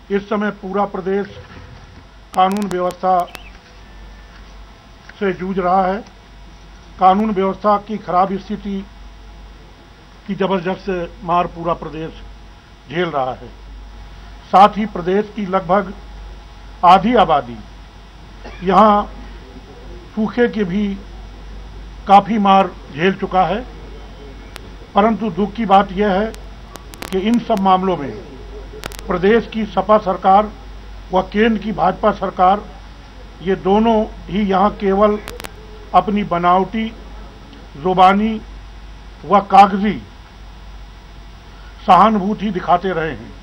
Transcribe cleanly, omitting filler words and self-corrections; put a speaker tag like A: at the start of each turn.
A: इस समय पूरा प्रदेश कानून व्यवस्था से जूझ रहा है। कानून व्यवस्था की खराब स्थिति की जबरदस्त मार पूरा प्रदेश झेल रहा है। साथ ही प्रदेश की लगभग आधी आबादी यहाँ सूखे की भी काफ़ी मार झेल चुका है। परंतु दुख की बात यह है कि इन सब मामलों में प्रदेश की सपा सरकार व केंद्र की भाजपा सरकार, ये दोनों ही यहाँ केवल अपनी बनावटी, जुबानी व कागजी सहानुभूति दिखाते रहे हैं।